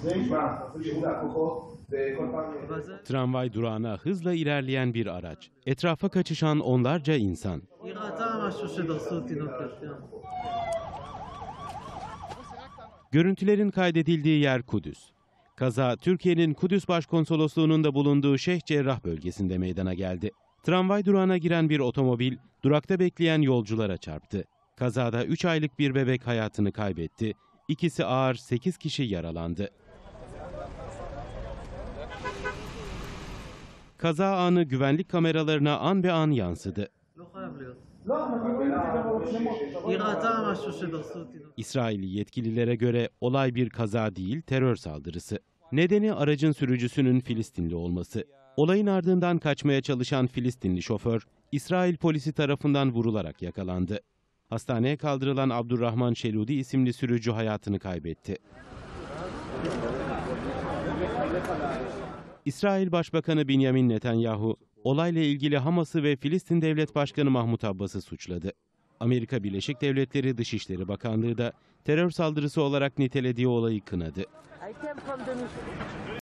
Tramvay durağına hızla ilerleyen bir araç. Etrafa kaçışan onlarca insan. Görüntülerin kaydedildiği yer Kudüs. Kaza Türkiye'nin Kudüs Başkonsolosluğu'nun da bulunduğu Şeyh Cerrah bölgesinde meydana geldi. Tramvay durağına giren bir otomobil durakta bekleyen yolculara çarptı. Kazada 3 aylık bir bebek hayatını kaybetti. İkisi ağır, 8 kişi yaralandı. Kaza anı güvenlik kameralarına an be an yansıdı. İsrailli yetkililere göre olay bir kaza değil, terör saldırısı. Nedeni aracın sürücüsünün Filistinli olması. Olayın ardından kaçmaya çalışan Filistinli şoför, İsrail polisi tarafından vurularak yakalandı. Hastaneye kaldırılan Abdurrahman Şeludi isimli sürücü hayatını kaybetti. İsrail Başbakanı Benjamin Netanyahu, olayla ilgili Hamas'ı ve Filistin Devlet Başkanı Mahmut Abbas'ı suçladı. Amerika Birleşik Devletleri Dışişleri Bakanlığı da terör saldırısı olarak nitelediği olayı kınadı.